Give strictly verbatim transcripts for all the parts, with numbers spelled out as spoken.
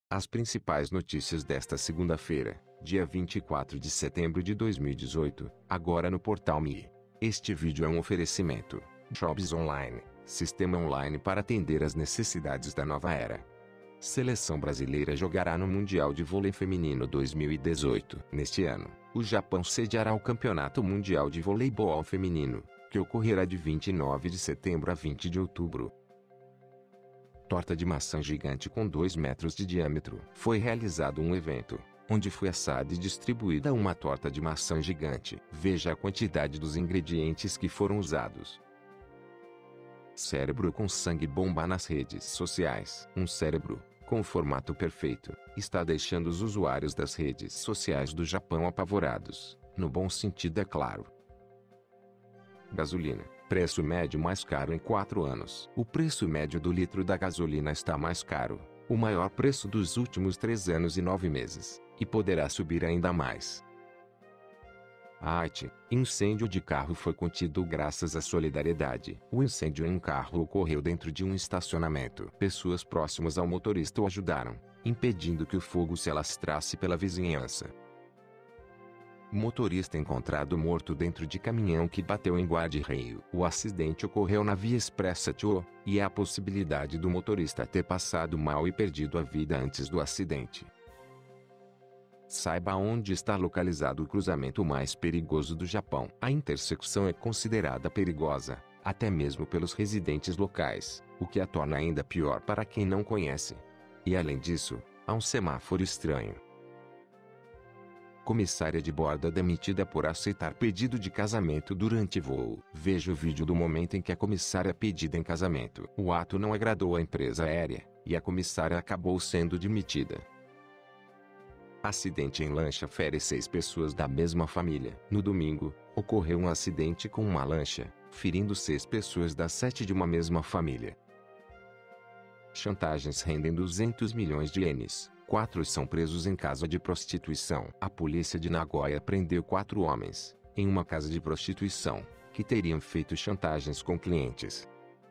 As principais notícias desta segunda-feira, dia vinte e quatro de setembro de dois mil e dezoito, agora no Portal Me. Este vídeo é um oferecimento Jobs Online, sistema online para atender às necessidades da nova era. Seleção brasileira jogará no Mundial de Vôlei Feminino dois mil e dezoito. Neste ano, o Japão sediará o Campeonato Mundial de Voleibol Feminino, que ocorrerá de vinte e nove de setembro a vinte de outubro. Torta de maçã gigante com dois metros de diâmetro. Foi realizado um evento, onde foi assada e distribuída uma torta de maçã gigante. Veja a quantidade dos ingredientes que foram usados. Cérebro com sangue bomba nas redes sociais. Um cérebro, com o formato perfeito, está deixando os usuários das redes sociais do Japão apavorados, no bom sentido é claro. Gasolina. Preço médio mais caro em quatro anos. O preço médio do litro da gasolina está mais caro, o maior preço dos últimos três anos e nove meses, e poderá subir ainda mais. Haiti. Incêndio de carro foi contido graças à solidariedade. O incêndio em um carro ocorreu dentro de um estacionamento. Pessoas próximas ao motorista o ajudaram, impedindo que o fogo se alastrasse pela vizinhança. Motorista encontrado morto dentro de caminhão que bateu em Guarda-Reio. O acidente ocorreu na Via Expressa Tio, e há a possibilidade do motorista ter passado mal e perdido a vida antes do acidente. Saiba onde está localizado o cruzamento mais perigoso do Japão. A intersecção é considerada perigosa, até mesmo pelos residentes locais, o que a torna ainda pior para quem não conhece. E além disso, há um semáforo estranho. Comissária de bordo é demitida por aceitar pedido de casamento durante voo. Veja o vídeo do momento em que a comissária é pedida em casamento. O ato não agradou à empresa aérea, e a comissária acabou sendo demitida. Acidente em lancha fere seis pessoas da mesma família. No domingo, ocorreu um acidente com uma lancha, ferindo seis pessoas das sete de uma mesma família. Chantagens rendem duzentos milhões de ienes. Quatro são presos em casa de prostituição. A polícia de Nagoya prendeu quatro homens, em uma casa de prostituição, que teriam feito chantagens com clientes.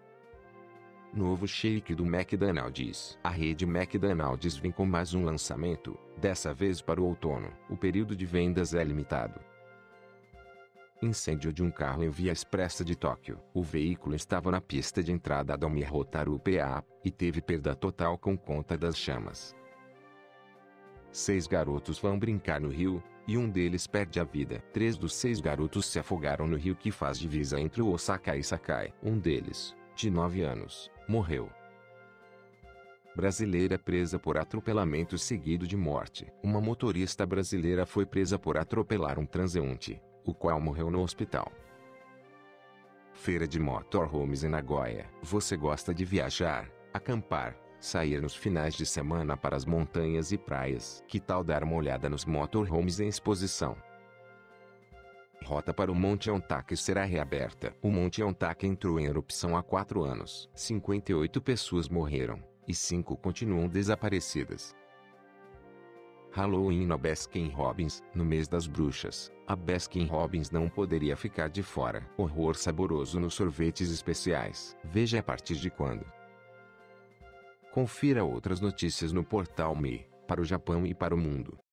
Novo shake do McDonald's. A rede McDonald's vem com mais um lançamento, dessa vez para o outono. O período de vendas é limitado. Incêndio de um carro em Via Expressa de Tóquio. O veículo estava na pista de entrada da Omihotaru P A, e teve perda total com conta das chamas. Seis garotos vão brincar no rio, e um deles perde a vida. Três dos seis garotos se afogaram no rio que faz divisa entre o Osaka e Sakai. Um deles, de nove anos, morreu. Brasileira presa por atropelamento seguido de morte. Uma motorista brasileira foi presa por atropelar um transeunte, o qual morreu no hospital. Feira de motorhomes em Nagoya. Você gosta de viajar, acampar, sair nos finais de semana para as montanhas e praias? Que tal dar uma olhada nos motorhomes em exposição? Rota para o Monte Ontake será reaberta. O Monte Ontake entrou em erupção há quatro anos. cinquenta e oito pessoas morreram, e cinco continuam desaparecidas. Halloween na Baskin-Robbins. No mês das bruxas, a Baskin-Robbins não poderia ficar de fora. Horror saboroso nos sorvetes especiais. Veja a partir de quando. Confira outras notícias no Portal Me, para o Japão e para o mundo.